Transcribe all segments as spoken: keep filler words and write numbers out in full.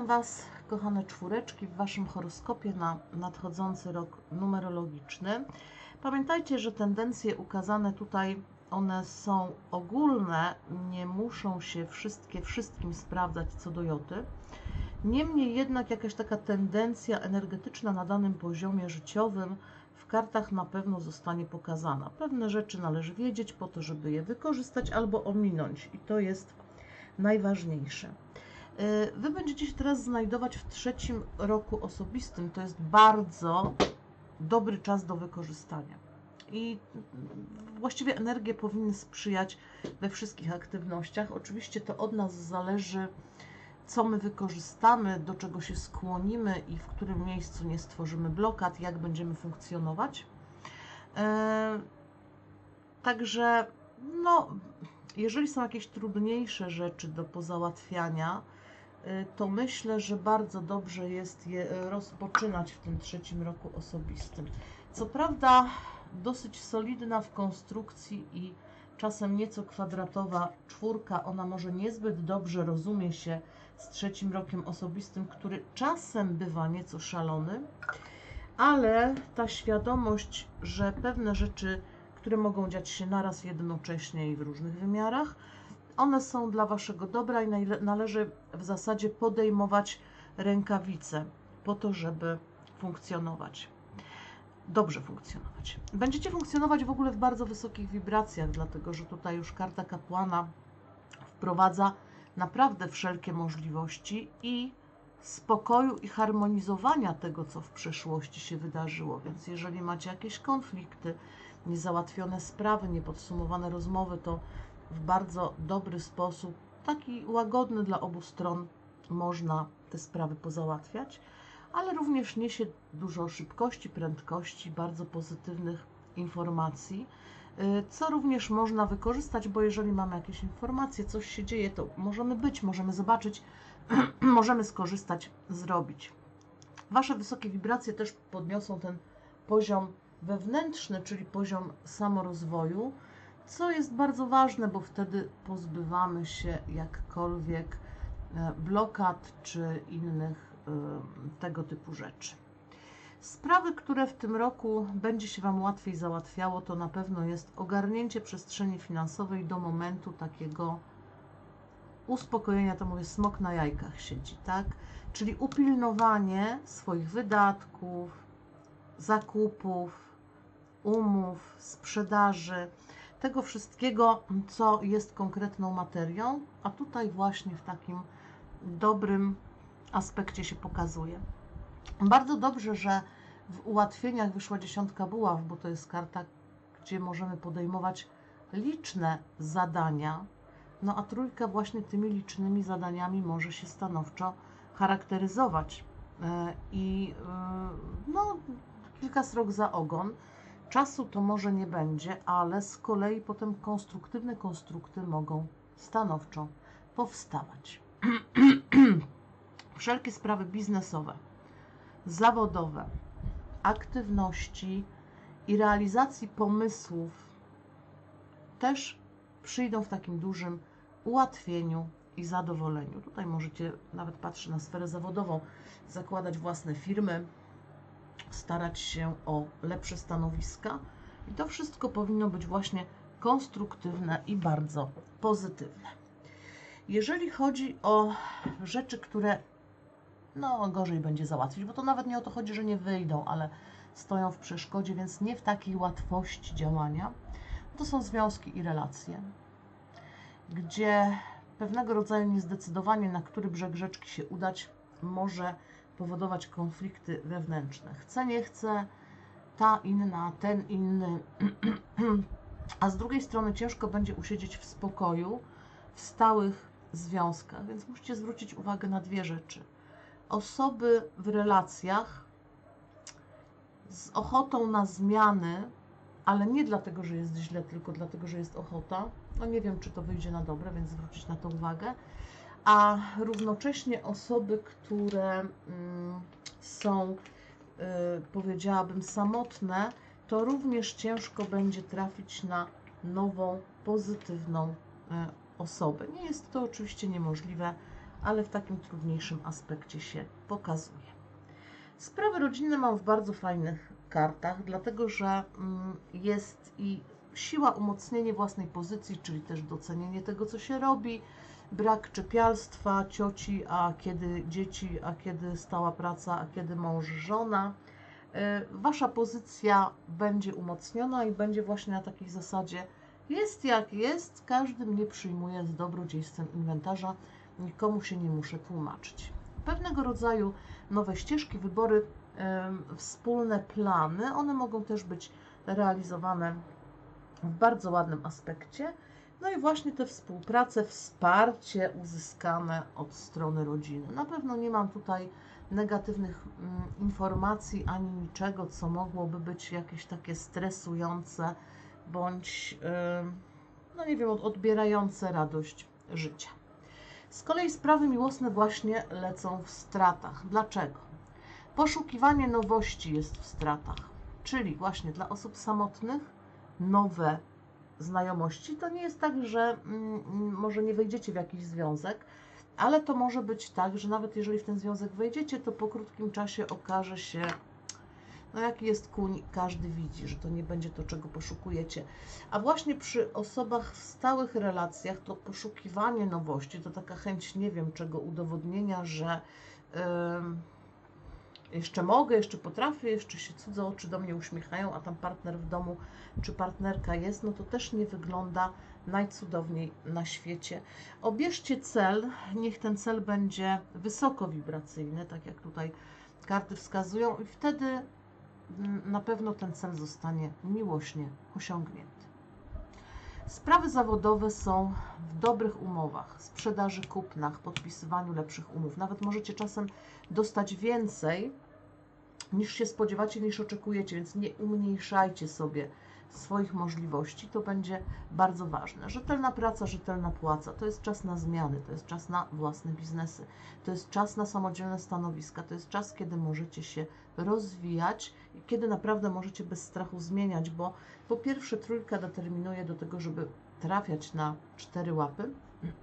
Was, kochane czwóreczki, w Waszym horoskopie na nadchodzący rok numerologiczny. Pamiętajcie, że tendencje ukazane tutaj, one są ogólne, nie muszą się wszystkie wszystkim sprawdzać co do joty. Niemniej jednak jakaś taka tendencja energetyczna na danym poziomie życiowym w kartach na pewno zostanie pokazana. Pewne rzeczy należy wiedzieć po to, żeby je wykorzystać albo ominąć i to jest najważniejsze. Wy będziecie się teraz znajdować w trzecim roku osobistym. To jest bardzo dobry czas do wykorzystania. I właściwie energie powinny sprzyjać we wszystkich aktywnościach. Oczywiście to od nas zależy, co my wykorzystamy, do czego się skłonimy i w którym miejscu nie stworzymy blokad, jak będziemy funkcjonować. Eee, także, no, jeżeli są jakieś trudniejsze rzeczy do pozałatwiania, to myślę, że bardzo dobrze jest je rozpoczynać w tym trzecim roku osobistym. Co prawda dosyć solidna w konstrukcji i czasem nieco kwadratowa czwórka, ona może niezbyt dobrze rozumie się z trzecim rokiem osobistym, który czasem bywa nieco szalony, ale ta świadomość, że pewne rzeczy, które mogą dziać się naraz jednocześnie i w różnych wymiarach, one są dla Waszego dobra i należy w zasadzie podejmować rękawice po to, żeby funkcjonować. Dobrze funkcjonować. Będziecie funkcjonować w ogóle w bardzo wysokich wibracjach, dlatego że tutaj już karta kapłana wprowadza naprawdę wszelkie możliwości i spokoju i harmonizowania tego, co w przeszłości się wydarzyło. Więc jeżeli macie jakieś konflikty, niezałatwione sprawy, niepodsumowane rozmowy, to w bardzo dobry sposób, taki łagodny dla obu stron, można te sprawy pozałatwiać, ale również niesie dużo szybkości, prędkości, bardzo pozytywnych informacji, co również można wykorzystać, bo jeżeli mamy jakieś informacje, coś się dzieje, to możemy być, możemy zobaczyć, możemy skorzystać, zrobić. Wasze wysokie wibracje też podniosą ten poziom wewnętrzny, czyli poziom samorozwoju, co jest bardzo ważne, bo wtedy pozbywamy się jakkolwiek blokad czy innych tego typu rzeczy. Sprawy, które w tym roku będzie się Wam łatwiej załatwiało, to na pewno jest ogarnięcie przestrzeni finansowej do momentu takiego uspokojenia, to mówię, smok na jajkach siedzi, tak? Czyli upilnowanie swoich wydatków, zakupów, umów, sprzedaży, tego wszystkiego, co jest konkretną materią, a tutaj właśnie w takim dobrym aspekcie się pokazuje. Bardzo dobrze, że w ułatwieniach wyszła dziesiątka buław, bo to jest karta, gdzie możemy podejmować liczne zadania, no a trójka właśnie tymi licznymi zadaniami może się stanowczo charakteryzować. I no, kilka srok za ogon. Czasu to może nie będzie, ale z kolei potem konstruktywne konstrukty mogą stanowczo powstawać. Wszelkie sprawy biznesowe, zawodowe, aktywności i realizacji pomysłów też przyjdą w takim dużym ułatwieniu i zadowoleniu. Tutaj możecie, nawet patrzeć na sferę zawodową, zakładać własne firmy, starać się o lepsze stanowiska i to wszystko powinno być właśnie konstruktywne i bardzo pozytywne. Jeżeli chodzi o rzeczy, które no gorzej będzie załatwić, bo to nawet nie o to chodzi, że nie wyjdą, ale stoją w przeszkodzie, więc nie w takiej łatwości działania, to są związki i relacje, gdzie pewnego rodzaju niezdecydowanie, na który brzeg rzeczki się udać, może powodować konflikty wewnętrzne. Chcę, nie chcę, ta inna, ten inny, a z drugiej strony ciężko będzie usiedzieć w spokoju, w stałych związkach, więc musicie zwrócić uwagę na dwie rzeczy. Osoby w relacjach z ochotą na zmiany, ale nie dlatego, że jest źle, tylko dlatego, że jest ochota. No nie wiem, czy to wyjdzie na dobre, więc zwrócić na to uwagę. A równocześnie osoby, które mm, są, y, powiedziałabym, samotne, to również ciężko będzie trafić na nową, pozytywną y, osobę. Nie jest to oczywiście niemożliwe, ale w takim trudniejszym aspekcie się pokazuje. Sprawy rodzinne mam w bardzo fajnych kartach, dlatego że jest i siła, umocnienie własnej pozycji, czyli też docenienie tego, co się robi, brak czepialstwa cioci, a kiedy dzieci, a kiedy stała praca, a kiedy mąż, żona. Wasza pozycja będzie umocniona i będzie właśnie na takiej zasadzie: jest jak jest, każdy mnie przyjmuje z dobrodziejstwem inwentarza, nikomu się nie muszę tłumaczyć. Pewnego rodzaju nowe ścieżki, wybory, yy, wspólne plany, one mogą też być realizowane w bardzo ładnym aspekcie. No i właśnie te współprace, wsparcie uzyskane od strony rodziny. Na pewno nie mam tutaj negatywnych mm, informacji ani niczego, co mogłoby być jakieś takie stresujące bądź, yy, no nie wiem, odbierające radość życia. Z kolei sprawy miłosne właśnie lecą w stratach. Dlaczego? Poszukiwanie nowości jest w stratach, czyli właśnie dla osób samotnych nowe znajomości. To nie jest tak, że mm, może nie wejdziecie w jakiś związek, ale to może być tak, że nawet jeżeli w ten związek wejdziecie, to po krótkim czasie okaże się, no jaki jest kuń, każdy widzi, że to nie będzie to, czego poszukujecie. A właśnie przy osobach w stałych relacjach to poszukiwanie nowości, to taka chęć, nie wiem czego, udowodnienia, że yy, jeszcze mogę, jeszcze potrafię, jeszcze się cudze oczy do mnie uśmiechają, a tam partner w domu czy partnerka jest, no to też nie wygląda najcudowniej na świecie. Obierzcie cel, niech ten cel będzie wysoko wibracyjny, tak jak tutaj karty wskazują, i wtedy na pewno ten cel zostanie miłośnie osiągnięty. Sprawy zawodowe są w dobrych umowach, sprzedaży, kupnach, podpisywaniu lepszych umów. Nawet możecie czasem dostać więcej niż się spodziewacie, niż oczekujecie, więc nie umniejszajcie sobie swoich możliwości. To będzie bardzo ważne. Rzetelna praca, rzetelna płaca. To jest czas na zmiany, to jest czas na własne biznesy, to jest czas na samodzielne stanowiska, to jest czas, kiedy możecie się rozwijać i kiedy naprawdę możecie bez strachu zmieniać, bo po pierwsze trójka determinuje do tego, żeby trafiać na cztery łapy,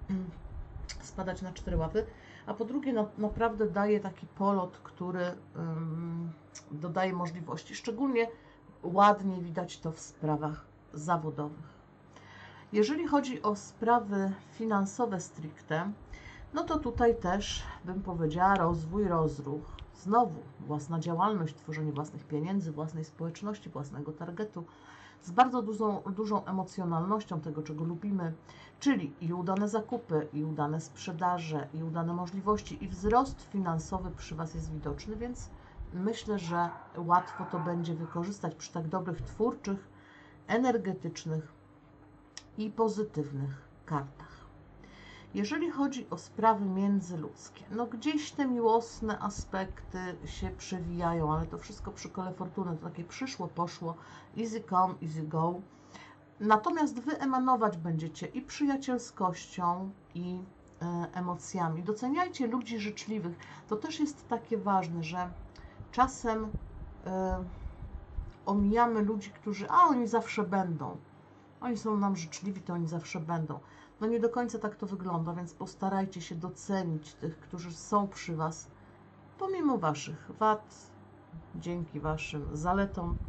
spadać na cztery łapy, a po drugie na, naprawdę daje taki polot, który um, dodaje możliwości. Szczególnie ładnie widać to w sprawach zawodowych. Jeżeli chodzi o sprawy finansowe stricte, no to tutaj też bym powiedziała rozwój, rozruch. Znowu własna działalność, tworzenie własnych pieniędzy, własnej społeczności, własnego targetu, z bardzo dużą, dużą emocjonalnością tego, czego lubimy, czyli i udane zakupy, i udane sprzedaże, i udane możliwości, i wzrost finansowy przy Was jest widoczny, więc myślę, że łatwo to będzie wykorzystać przy tak dobrych, twórczych, energetycznych i pozytywnych kartach. Jeżeli chodzi o sprawy międzyludzkie, no gdzieś te miłosne aspekty się przewijają, ale to wszystko przy kole fortuny, to takie przyszło, poszło, easy come, easy go. Natomiast Wy emanować będziecie i przyjacielskością, i e, emocjami. Doceniajcie ludzi życzliwych. To też jest takie ważne, że czasem e, omijamy ludzi, którzy, a oni zawsze będą. Oni są nam życzliwi, to oni zawsze będą. No nie do końca tak to wygląda, więc postarajcie się docenić tych, którzy są przy Was, pomimo Waszych wad, dzięki Waszym zaletom,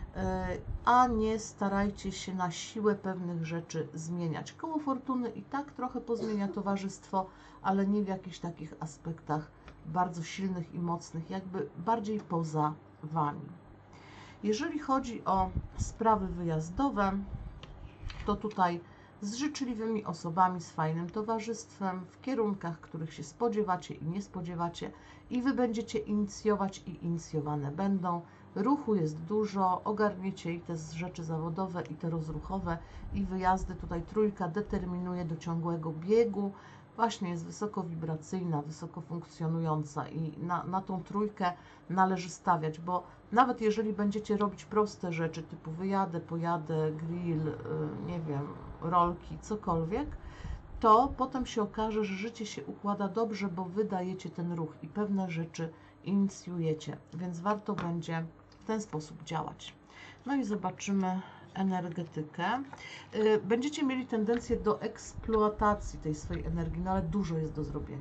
a nie starajcie się na siłę pewnych rzeczy zmieniać. Koło fortuny i tak trochę pozmienia towarzystwo, ale nie w jakichś takich aspektach bardzo silnych i mocnych, jakby bardziej poza Wami. Jeżeli chodzi o sprawy wyjazdowe, to tutaj z życzliwymi osobami, z fajnym towarzystwem, w kierunkach, których się spodziewacie i nie spodziewacie, i Wy będziecie inicjować i inicjowane będą. Ruchu jest dużo, ogarniecie i te rzeczy zawodowe, i te rozruchowe, i wyjazdy. Tutaj trójka determinuje do ciągłego biegu, właśnie jest wysoko wibracyjna, wysoko funkcjonująca i na, na tą trójkę należy stawiać, bo nawet jeżeli będziecie robić proste rzeczy typu wyjadę, pojadę, grill, yy, nie wiem, rolki, cokolwiek, to potem się okaże, że życie się układa dobrze, bo Wy dajecie ten ruch i pewne rzeczy inicjujecie, więc warto będzie w ten sposób działać. No i zobaczymy energetykę. Będziecie mieli tendencję do eksploatacji tej swojej energii, no ale dużo jest do zrobienia.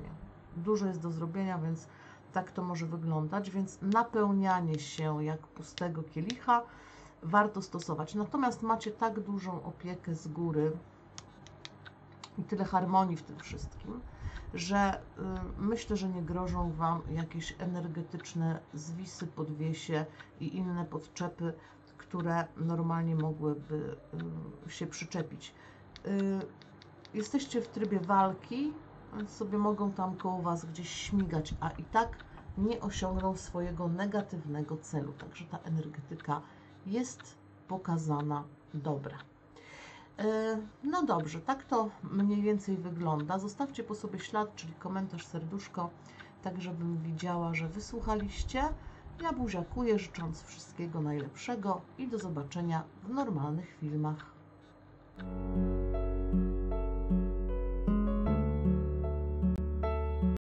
dużo jest do zrobienia, więc tak to może wyglądać, więc napełnianie się jak pustego kielicha warto stosować. Natomiast macie tak dużą opiekę z góry i tyle harmonii w tym wszystkim, że y, myślę, że nie grożą Wam jakieś energetyczne zwisy, podwiesie i inne podczepy, które normalnie mogłyby y, się przyczepić. Y, jesteście w trybie walki, więc sobie mogą tam koło Was gdzieś śmigać, a i tak nie osiągną swojego negatywnego celu. Także ta energetyka jest pokazana dobra. No dobrze, tak to mniej więcej wygląda. Zostawcie po sobie ślad, czyli komentarz, serduszko, tak żebym widziała, że wysłuchaliście. Ja buziakuję, życząc wszystkiego najlepszego i do zobaczenia w normalnych filmach.